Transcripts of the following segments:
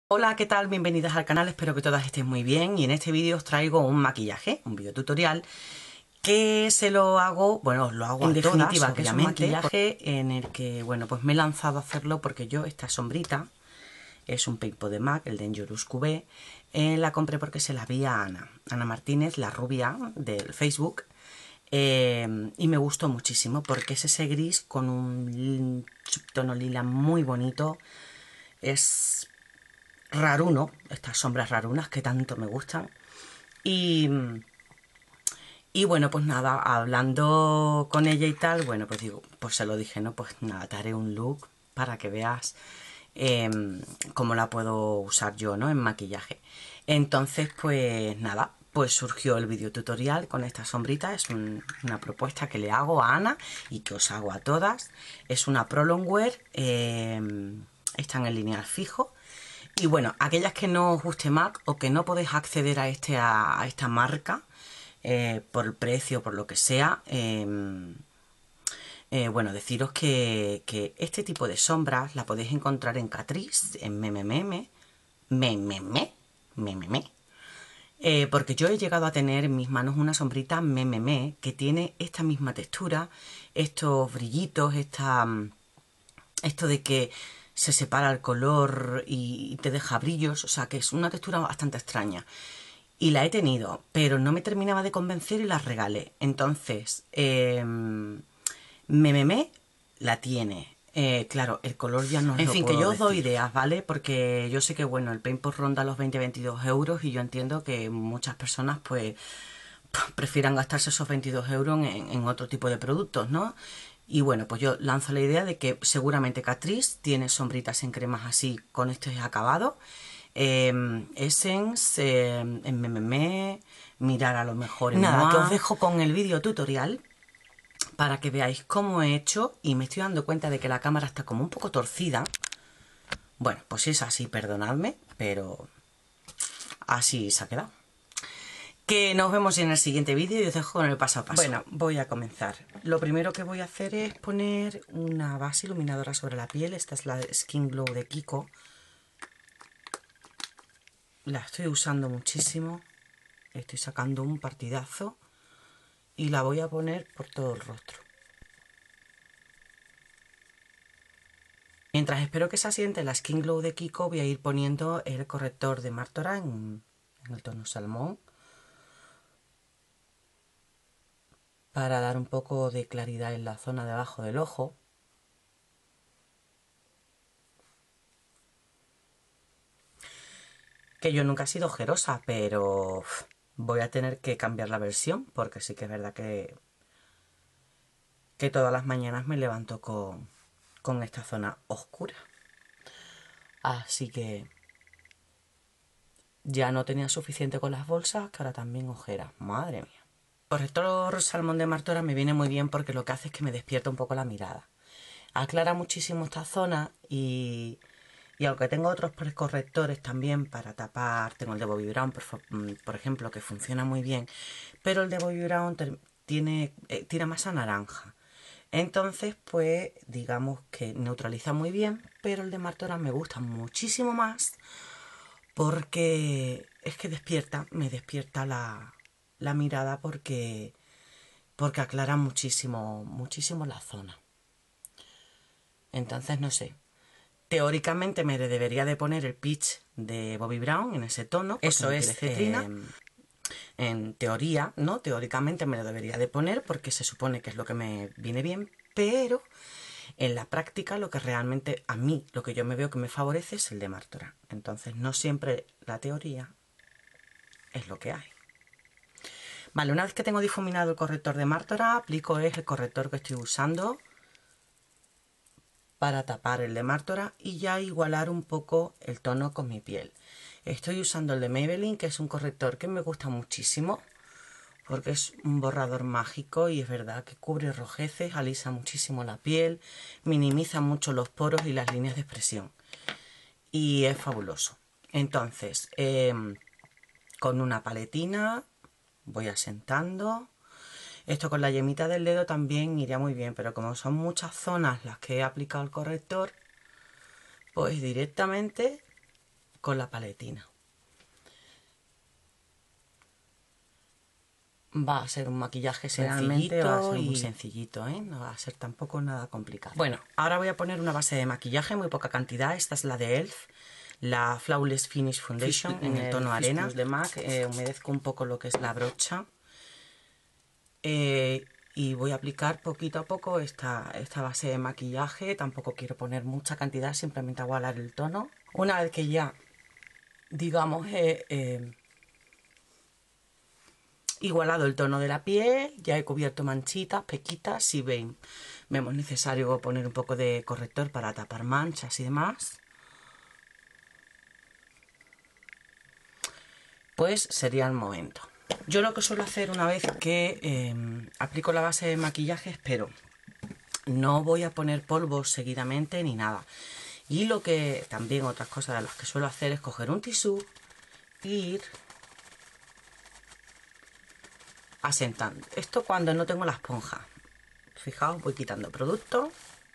Hola, ¿qué tal? Bienvenidas al canal, espero que todas estén muy bien y en este vídeo os traigo un maquillaje, un video tutorial que se lo hago, bueno, os lo hago en definitiva, que es un maquillaje en el que, bueno, pues me he lanzado a hacerlo porque yo esta sombrita es un Paint Pot de MAC, el Dangerous QB, la compré porque se la vi a Ana Martínez, la rubia del Facebook, y me gustó muchísimo porque es ese gris con un subtono lila muy bonito, es raruno, estas sombras rarunas que tanto me gustan. Y bueno, pues nada, hablando con ella y tal, bueno, pues digo, pues se lo dije, ¿no? Pues nada, te haré un look para que veas cómo la puedo usar yo, ¿no? En maquillaje. Entonces, pues nada, pues surgió el video tutorial con esta sombrita. Es una propuesta que le hago a Ana y que os hago a todas. Es una Prolong Wear, están en lineal fijo. Y bueno, aquellas que no os guste MAC o que no podéis acceder a esta marca por el precio, por lo que sea, bueno, deciros que este tipo de sombras la podéis encontrar en Catrice, en Memememe, porque yo he llegado a tener en mis manos una sombrita Mememe que tiene esta misma textura, estos brillitos, esto de que se separa el color y te deja brillos, o sea que es una textura bastante extraña. Y la he tenido, pero no me terminaba de convencer y la regalé. Entonces, Mememe la tiene. Claro, el color ya no es. En fin, que yo os doy ideas, ¿vale? Porque yo sé que, bueno, el Paint Pot ronda los 20-22 euros y yo entiendo que muchas personas, pues, prefieran gastarse esos 22 euros en otro tipo de productos, ¿no? Y bueno, pues yo lanzo la idea de que seguramente Catrice tiene sombritas en cremas así, con estos acabados. Essence, en Mememe, mirar a lo mejor en Nada, que os dejo con el vídeo tutorial para que veáis cómo he hecho y me estoy dando cuenta de que la cámara está como un poco torcida. Bueno, pues es así, perdonadme, pero así se ha quedado. Que nos vemos en el siguiente vídeo y os dejo con el paso a paso. Bueno, voy a comenzar. Lo primero que voy a hacer es poner una base iluminadora sobre la piel. Esta es la Skin Glow de Kiko. La estoy usando muchísimo. Estoy sacando un partidazo. Y la voy a poner por todo el rostro. Mientras espero que se asiente la Skin Glow de Kiko, voy a ir poniendo el corrector de Martora en el tono salmón, para dar un poco de claridad en la zona de abajo del ojo. Que yo nunca he sido ojerosa, pero voy a tener que cambiar la versión, porque sí que es verdad que todas las mañanas me levanto con esta zona oscura. Así que ya no tenía suficiente con las bolsas, que ahora también ojeras. Madre mía. El corrector salmón de Martora me viene muy bien porque lo que hace es que me despierta un poco la mirada. Aclara muchísimo esta zona y aunque tengo otros correctores también para tapar, tengo el de Bobbi Brown, por ejemplo, que funciona muy bien, pero el de Bobbi Brown tira más a naranja. Entonces, pues, digamos que neutraliza muy bien, pero el de Martora me gusta muchísimo más porque es que me despierta la mirada porque aclara muchísimo, muchísimo la zona. Entonces, no sé. Teóricamente me debería de poner el Peach de Bobbi Brown en ese tono. Eso es cetrina. En teoría, ¿no? Teóricamente me lo debería de poner porque se supone que es lo que me viene bien, pero en la práctica lo que realmente a mí, lo que yo me veo que me favorece es el de Martora. Entonces no siempre la teoría es lo que hay. Vale, una vez que tengo difuminado el corrector de Martora, aplico el corrector que estoy usando para tapar el de Martora y ya igualar un poco el tono con mi piel. Estoy usando el de Maybelline, que es un corrector que me gusta muchísimo porque es un borrador mágico y es verdad que cubre rojeces, alisa muchísimo la piel, minimiza mucho los poros y las líneas de expresión y es fabuloso. Entonces, con una paletina voy asentando. Esto con la yemita del dedo también iría muy bien, pero como son muchas zonas las que he aplicado el corrector, pues directamente con la paletina. Va a ser un maquillaje sencillito y muy sencillito, ¿eh? No va a ser tampoco nada complicado. Bueno, ahora voy a poner una base de maquillaje, muy poca cantidad. Esta es la de ELF, la Flawless Finish Foundation en el tono arena de MAC. Humedezco un poco lo que es la brocha. Y voy a aplicar poquito a poco esta base de maquillaje. Tampoco quiero poner mucha cantidad, simplemente agualar el tono. Una vez que ya, digamos, igualado el tono de la piel, ya he cubierto manchitas, pequitas. Si vemos necesario poner un poco de corrector para tapar manchas y demás, pues sería el momento. Yo lo que suelo hacer una vez que aplico la base de maquillaje, pero no voy a poner polvos seguidamente ni nada. Y lo que también otras cosas de las que suelo hacer es coger un tisú e ir asentando. Esto cuando no tengo la esponja. Fijaos, voy quitando producto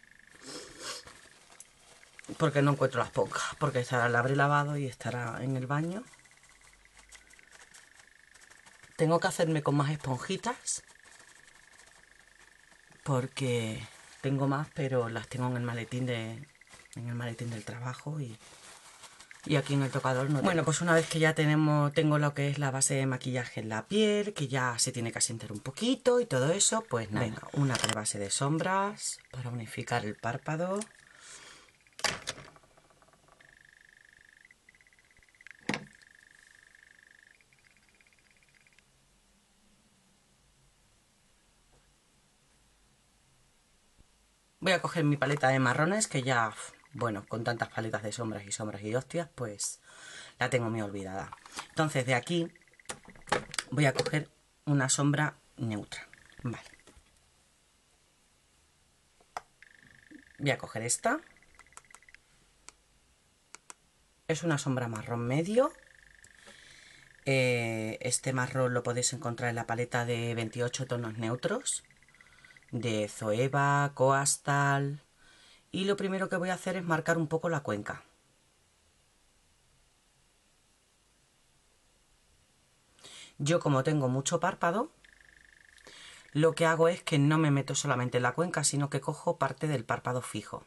porque no encuentro la esponja, porque la habré lavado y estará en el baño. Tengo que hacerme con más esponjitas porque tengo más, pero las tengo en el maletín del trabajo y aquí en el tocador no. Bueno, pues una vez que ya tengo lo que es la base de maquillaje en la piel, que ya se tiene que asentar un poquito y todo eso, pues nada, venga, una base de sombras para unificar el párpado. Voy a coger mi paleta de marrones, que ya, bueno, con tantas paletas de sombras y hostias, pues la tengo muy olvidada. Entonces de aquí voy a coger una sombra neutra. Vale. Voy a coger esta. Es una sombra marrón medio. Este marrón lo podéis encontrar en la paleta de 28 tonos neutros de Zoeva, Coastal. Y lo primero que voy a hacer es marcar un poco la cuenca. Yo, como tengo mucho párpado, lo que hago es que no me meto solamente en la cuenca, sino que cojo parte del párpado fijo.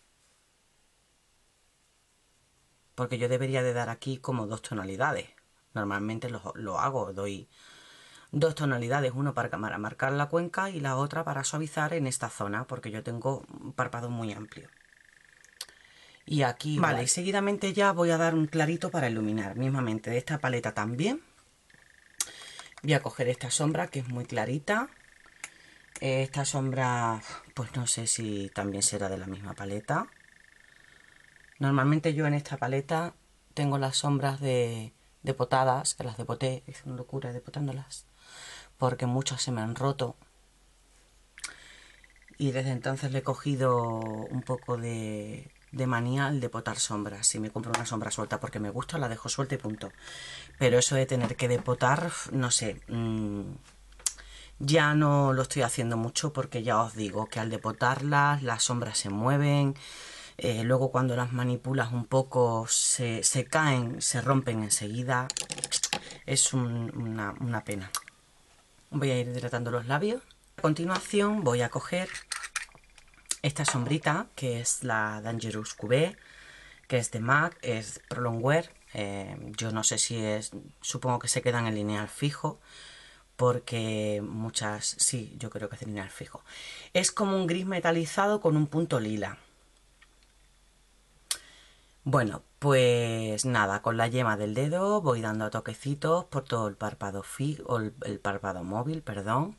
Porque yo debería de dar aquí como 2 tonalidades. Normalmente lo hago, doy 2 tonalidades, uno para marcar la cuenca y la otra para suavizar en esta zona, porque yo tengo un párpado muy amplio. Y aquí igual. Vale, y seguidamente ya voy a dar un clarito para iluminar, mismamente de esta paleta también. Voy a coger esta sombra que es muy clarita. Esta sombra, pues no sé si también será de la misma paleta. Normalmente yo en esta paleta tengo las sombras depotadas, que las depoté, es una locura depotándolas, porque muchas se me han roto. Y desde entonces le he cogido un poco de manía al depotar sombras. Si me compro una sombra suelta porque me gusta, la dejo suelta y punto. Pero eso de tener que depotar, no sé, ya no lo estoy haciendo mucho, porque ya os digo que al depotarlas las sombras se mueven. Luego cuando las manipulas un poco se caen, se rompen enseguida. Es una pena. Voy a ir hidratando los labios. A continuación voy a coger esta sombrita, que es la Dangerous QB, que es de MAC, es Prolong Wear. Yo no sé si es, supongo que se quedan en lineal fijo, porque muchas, sí, yo creo que es de lineal fijo. Es como un gris metalizado con un punto lila. Bueno, pues nada, con la yema del dedo voy dando toquecitos por todo el párpado el párpado móvil, perdón.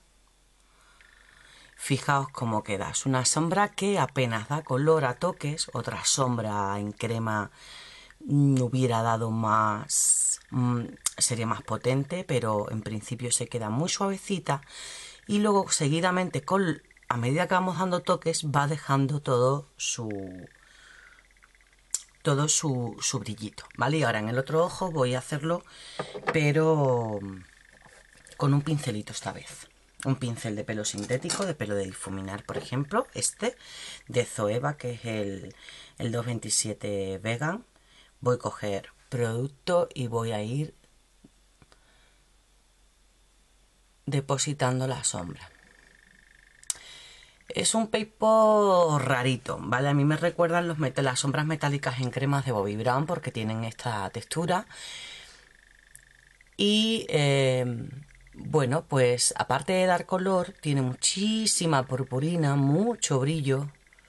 Fijaos cómo queda. Es una sombra que apenas da color a toques. Otra sombra en crema hubiera dado más, sería más potente, pero en principio se queda muy suavecita. Y luego seguidamente, a medida que vamos dando toques, va dejando todo su brillito, ¿vale? Y ahora en el otro ojo voy a hacerlo, pero con un pincelito esta vez. Un pincel de pelo sintético, de pelo de difuminar, por ejemplo, este de Zoeva, que es el 227 Vegan. Voy a coger producto y voy a ir depositando la sombra. Es un paintball rarito, ¿vale? A mí me recuerdan las sombras metálicas en cremas de Bobbi Brown porque tienen esta textura. Y bueno, pues aparte de dar color, tiene muchísima purpurina, mucho brillo.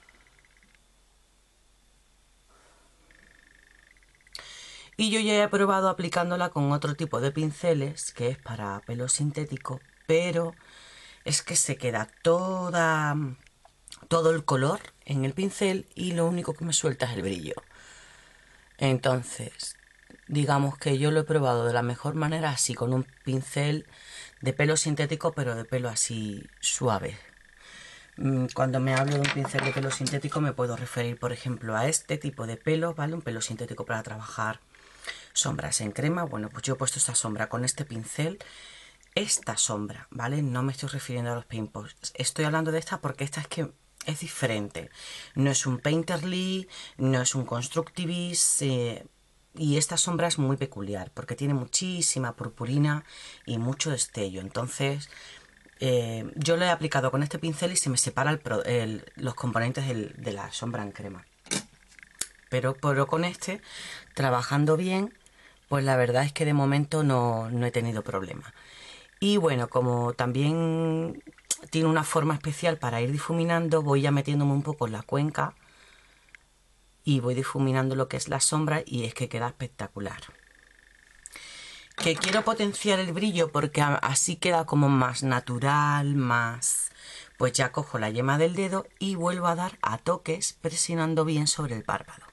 Y yo ya he probado aplicándola con otro tipo de pinceles, que es para pelo sintético, pero es que se queda todo el color en el pincel y lo único que me suelta es el brillo. Entonces, digamos que yo lo he probado de la mejor manera así, con un pincel de pelo sintético, pero de pelo así suave. Cuando me hablo de un pincel de pelo sintético me puedo referir, por ejemplo, a este tipo de pelo, ¿vale? Un pelo sintético para trabajar sombras en crema. Bueno, pues yo he puesto esta sombra con este pincel. Esta sombra, ¿vale? No me estoy refiriendo a los paintballs. Estoy hablando de esta porque esta es que es diferente. No es un Painterly, no es un Constructivist. Y esta sombra es muy peculiar porque tiene muchísima purpurina y mucho destello. Entonces, yo lo he aplicado con este pincel y se me separa los componentes de la sombra en crema. Pero con este, trabajando bien, pues la verdad es que de momento no he tenido problema. Y bueno, como también tiene una forma especial para ir difuminando, voy ya metiéndome un poco en la cuenca y voy difuminando lo que es la sombra y es que queda espectacular. Que quiero potenciar el brillo porque así queda como más natural, más... Pues ya cojo la yema del dedo y vuelvo a dar a toques presionando bien sobre el párpado.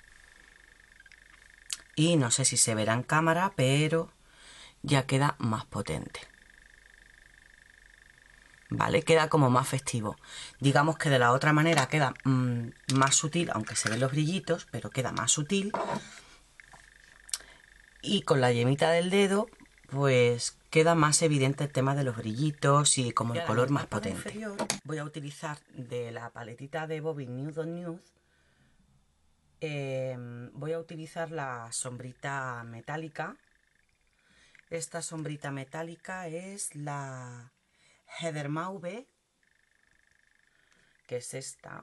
Y no sé si se verá en cámara, pero ya queda más potente. ¿Vale? Queda como más festivo. Digamos que de la otra manera queda más sutil, aunque se ven los brillitos, pero queda más sutil. Y con la yemita del dedo, pues queda más evidente el tema de los brillitos y como el color más potente. Inferior, voy a utilizar de la paletita de Bobbi Nude on Nude. Voy a utilizar la sombrita metálica. Esta sombrita metálica es la Heather Mauve, que es esta.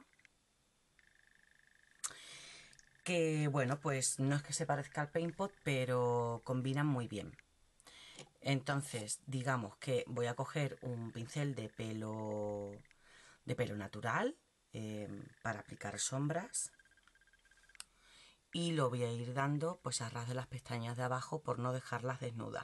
Que bueno, pues no es que se parezca al Paint Pot, pero combinan muy bien. Entonces, digamos que voy a coger un pincel de pelo natural para aplicar sombras y lo voy a ir dando pues a ras de las pestañas de abajo por no dejarlas desnudas.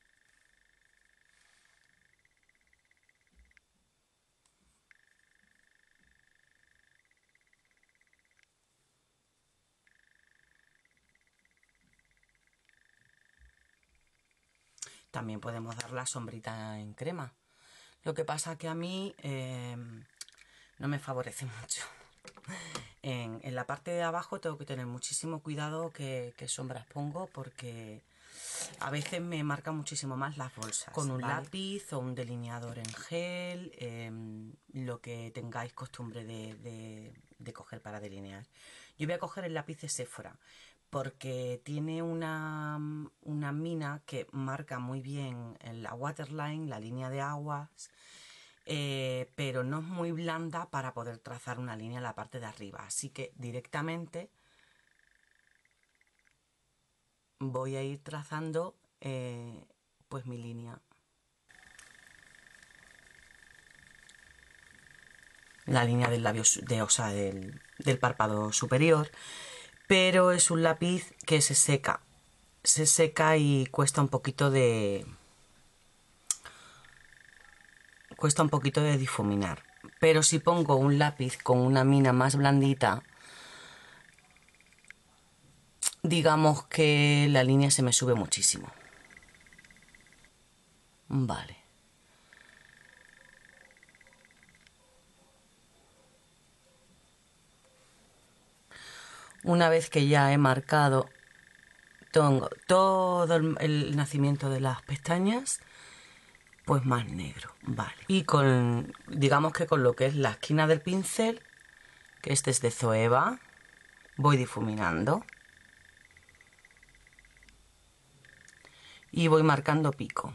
También podemos dar la sombrita en crema. Lo que pasa que a mí no me favorece mucho. En la parte de abajo tengo que tener muchísimo cuidado qué sombras pongo porque a veces me marca muchísimo más las bolsas. Con un lápiz o un delineador en gel, lo que tengáis costumbre de coger para delinear. Yo voy a coger el lápiz de Sephora porque tiene una mina que marca muy bien en la waterline, la línea de aguas, pero no es muy blanda para poder trazar una línea en la parte de arriba, así que directamente voy a ir trazando pues mi línea, la línea del labio, del párpado superior, pero es un lápiz que se seca y cuesta un poquito de difuminar. Pero si pongo un lápiz con una mina más blandita, digamos que la línea se me sube muchísimo. Vale. Una vez que ya he marcado todo el nacimiento de las pestañas, pues más negro, vale. Y digamos que con lo que es la esquina del pincel, que este es de Zoeva, voy difuminando. y voy marcando pico.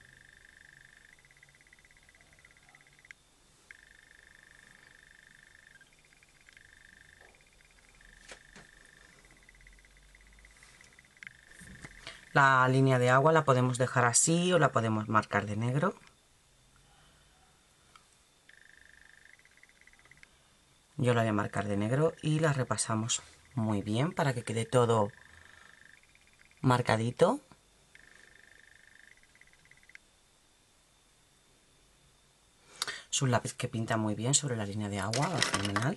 La línea de agua la podemos dejar así o la podemos marcar de negro. Yo la voy a marcar de negro y la repasamos muy bien para que quede todo marcadito. Es un lápiz que pinta muy bien sobre la línea de agua, va fenomenal.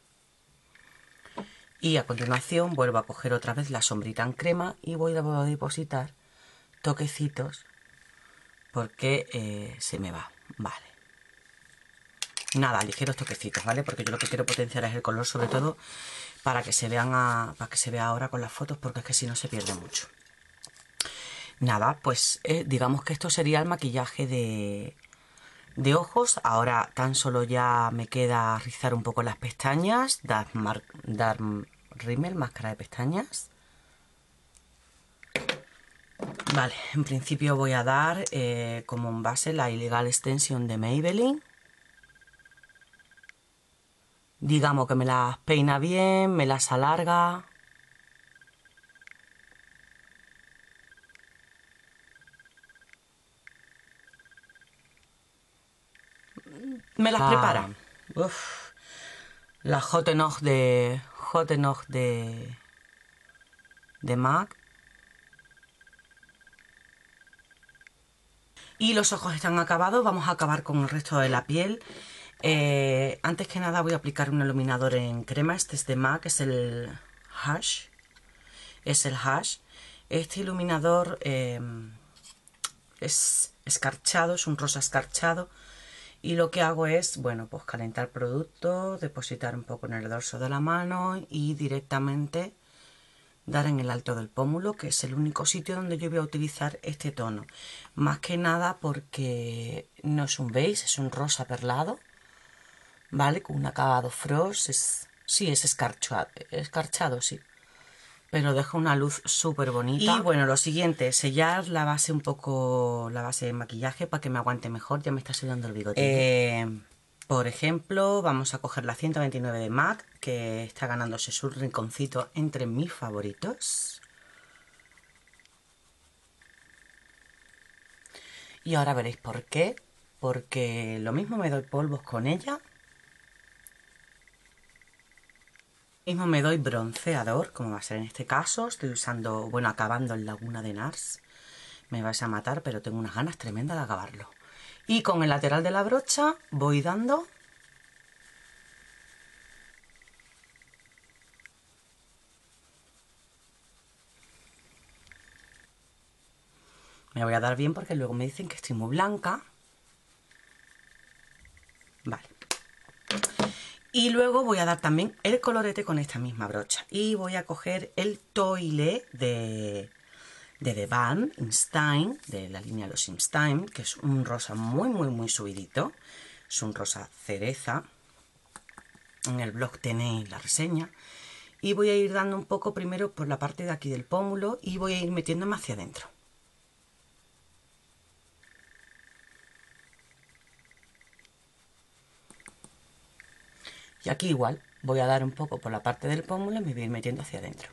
Y a continuación vuelvo a coger otra vez la sombrita en crema y voy a depositar toquecitos porque se me va, vale. Nada, ligeros toquecitos, ¿vale? Porque yo lo que quiero potenciar es el color, sobre todo para que se vean para que se vea ahora con las fotos, porque es que si no se pierde mucho. Nada, pues digamos que esto sería el maquillaje de ojos. Ahora tan solo ya me queda rizar un poco las pestañas, dar rímel, máscara de pestañas. Vale, en principio voy a dar como en base la Illegal Extension de Maybelline. Digamos que me las peina bien, me las alarga. Me las prepara. Uf, la Hot Enough de MAC. Y los ojos están acabados, vamos a acabar con el resto de la piel. Antes que nada voy a aplicar un iluminador en crema, este es de MAC, es el Hush. Este iluminador es escarchado, es un rosa escarchado. Y lo que hago es, bueno, pues calentar producto, depositar un poco en el dorso de la mano y directamente dar en el alto del pómulo, que es el único sitio donde yo voy a utilizar este tono. Más que nada porque no es un beige, es un rosa perlado, ¿vale? Con un acabado frost, sí, es escarchado, sí. Pero deja una luz súper bonita. Y bueno, lo siguiente, sellar la base un poco, la base de maquillaje para que me aguante mejor. Ya me está sudando el bigote. Por ejemplo, vamos a coger la 129 de MAC, que está ganándose su rinconcito entre mis favoritos. Y ahora veréis por qué. Porque lo mismo me doy polvos con ella. Mismo me doy bronceador, como va a ser en este caso. Estoy usando, bueno, acabando en Laguna de Nars. Me vais a matar, pero tengo unas ganas tremendas de acabarlo. Y con el lateral de la brocha voy dando. Me voy a dar bien porque luego me dicen que estoy muy blanca. Vale. Y luego voy a dar también el colorete con esta misma brocha. Y voy a coger el Toilet de The Van Instein, de la línea Los Instein, que es un rosa muy subidito. Es un rosa cereza. En el blog tenéis la reseña. Y voy a ir dando un poco primero por la parte de aquí del pómulo y voy a ir metiéndome hacia adentro. Y aquí igual, voy a dar un poco por la parte del pómulo y me voy a ir metiendo hacia adentro.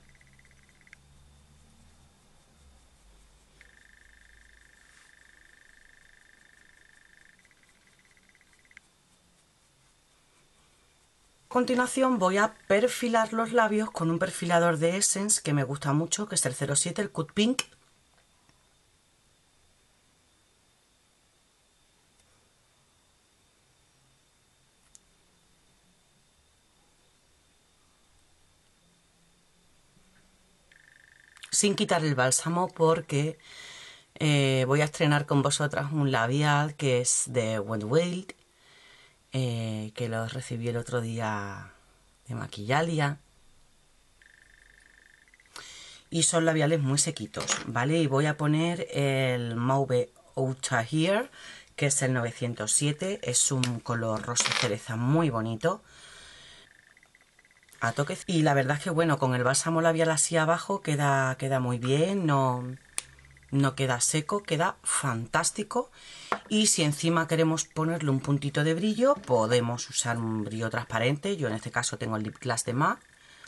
A continuación voy a perfilar los labios con un perfilador de Essence que me gusta mucho, que es el 07, el Cut Pink. Sin quitar el bálsamo porque voy a estrenar con vosotras un labial que es de Wet n Wild, que lo recibí el otro día de Maquillalia. Y son labiales muy sequitos, ¿vale? Y voy a poner el Mauve Outer Here, que es el 907. Es un color rosa cereza muy bonito. A toques. Y la verdad es que, bueno, con el bálsamo labial así abajo queda muy bien. No no queda seco, queda fantástico. Y si encima queremos ponerle un puntito de brillo, podemos usar un brillo transparente. Yo en este caso tengo el Lip Glass de MAC.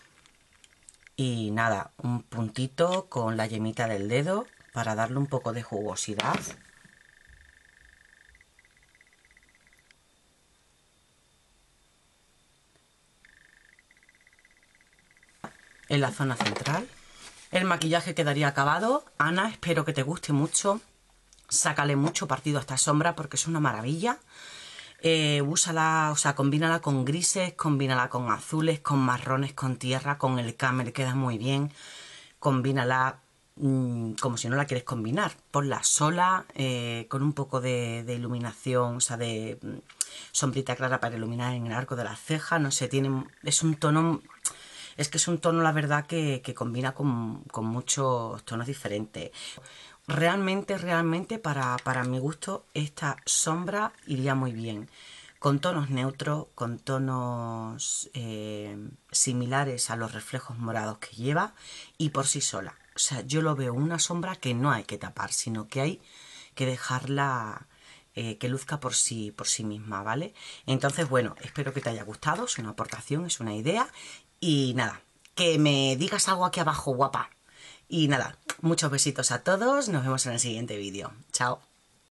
Y nada, un puntito con la yemita del dedo para darle un poco de jugosidad. En la zona central. El maquillaje quedaría acabado. Ana, espero que te guste mucho. Sácale mucho partido a esta sombra porque es una maravilla. Úsala, o sea, combínala con grises, combínala con azules, con marrones, con tierra, con el camel, queda muy bien. Combínala como si no la quieres combinar. Ponla sola, con un poco de iluminación, o sea, de sombrita clara para iluminar en el arco de las cejas. No sé, es un tono... Es que es un tono, la verdad, que combina con muchos tonos diferentes. Realmente, para mi gusto, esta sombra iría muy bien. Con tonos neutros, con tonos similares a los reflejos morados que lleva y por sí sola. O sea, yo lo veo una sombra que no hay que tapar, sino que hay que dejarla... que luzca por sí misma, ¿vale? Entonces, bueno, espero que te haya gustado, es una aportación, es una idea. Y nada, que me digas algo aquí abajo, guapa. Y nada, muchos besitos a todos, nos vemos en el siguiente vídeo. Chao.